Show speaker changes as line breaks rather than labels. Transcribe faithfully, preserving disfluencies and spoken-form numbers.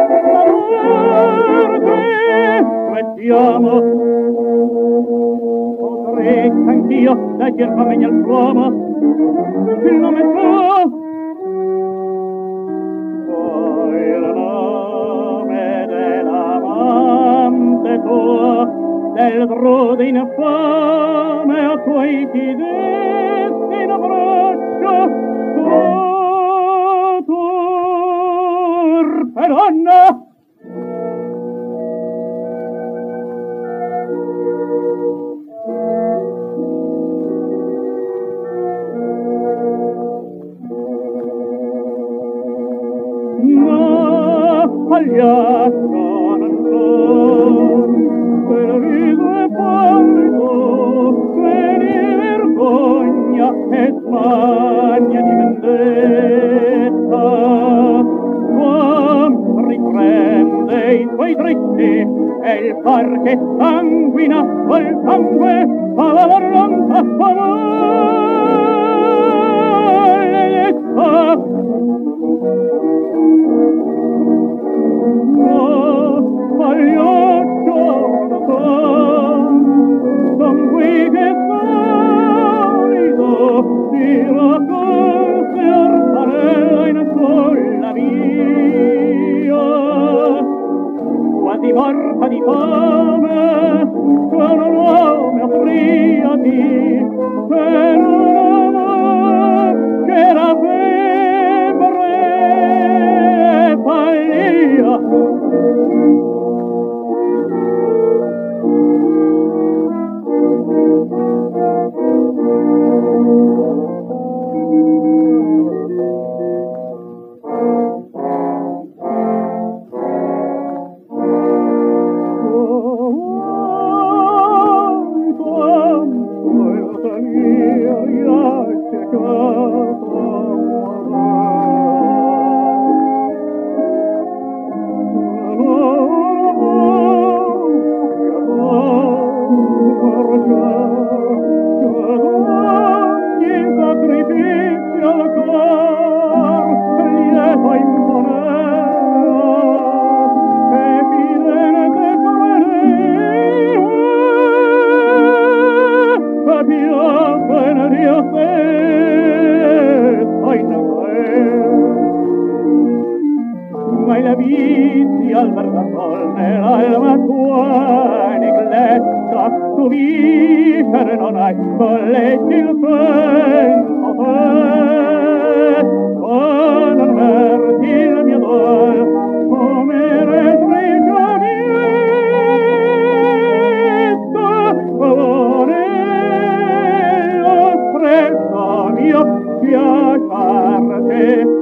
Mettiamo potrei anch'io leggere come nel l'uomo il nome tuo poi il nome dell'amante tua del drudo infame a cui ti detti in abbraccio tu turpe donna. Pagliaccio non son, quel viso è pallido, vedi vergogna e smania di vendetta. Tuom riprende i tuoi dritti e il par che sanguina col sangue fa la ronda favoletta. Pagliaccio non son, son qui che solido ti raccolse Arpanella in folla mia, quasi morta di fame, con un uomo affriati, per un amor che era febbre e paglia. Ma la viti al verdasol nell'alma tua negletta, tu vivere non hai, colleggi il vento te, con non verti il mio dol, come retrigia mietta, voleva presso mio piacerte.